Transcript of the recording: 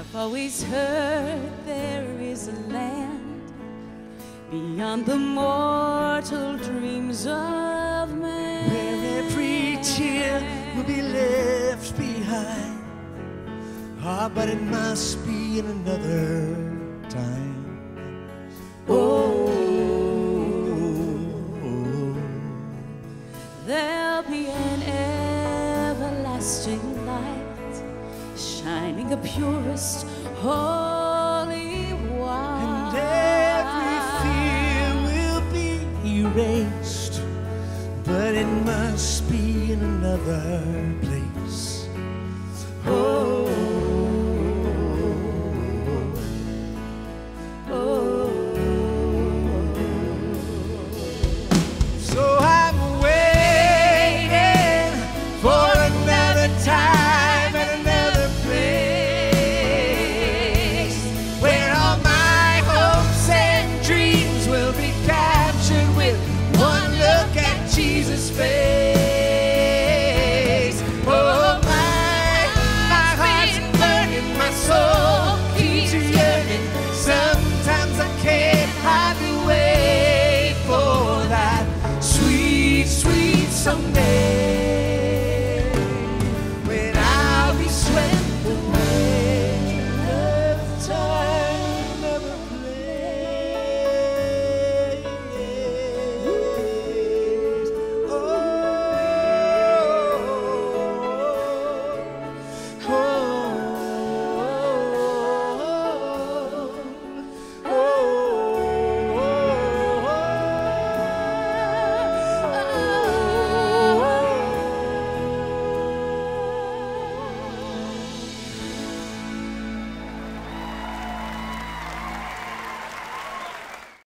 I've always heard there is a land beyond the mortal dreams of man, where every tear will be left behind. Ah, but it must be in another time. Oh, there'll be an everlasting light, shining the purest holy white. And every fear will be erased, but it must be in another place. Oh, so I'm waiting for another time and another place, where all my hopes and dreams will be captured with one look at Jesus' face. Oh, my heart's burning, my soul keeps yearning. Sometimes I can't hardly wait for that sweet, sweet someday.